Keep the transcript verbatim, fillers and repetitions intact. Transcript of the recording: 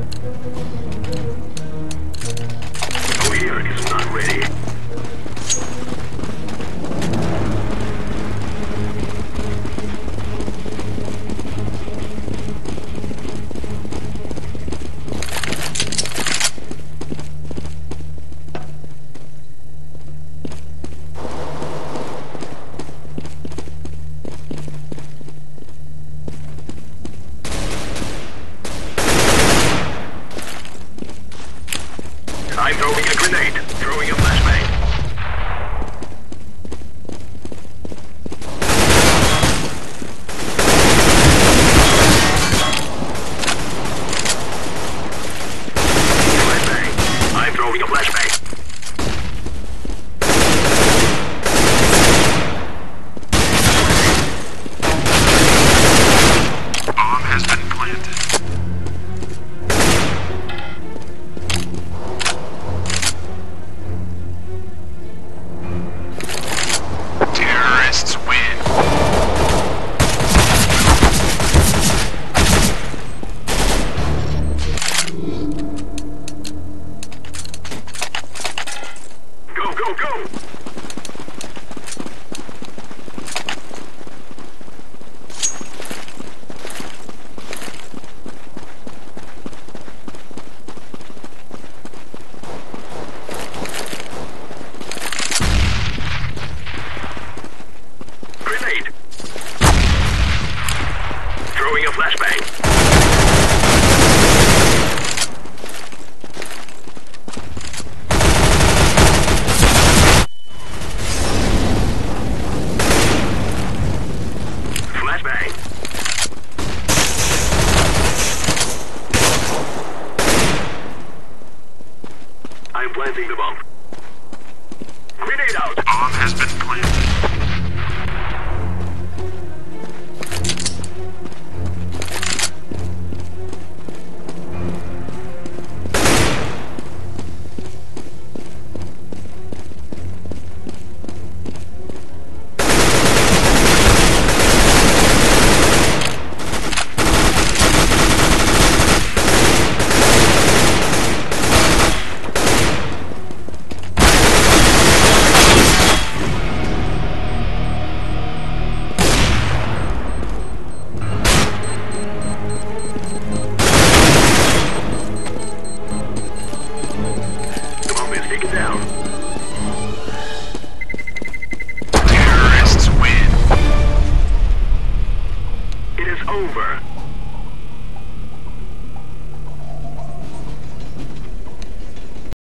Here is not ready. I'm throwing a grenade. Throwing a flashbang. Flashbang. I'm throwing a flashbang. Bomb has been planted. Go, go! Grenade! Throwing a flashbang. I'm planting the bomb. Grenade out! Bomb has been planted.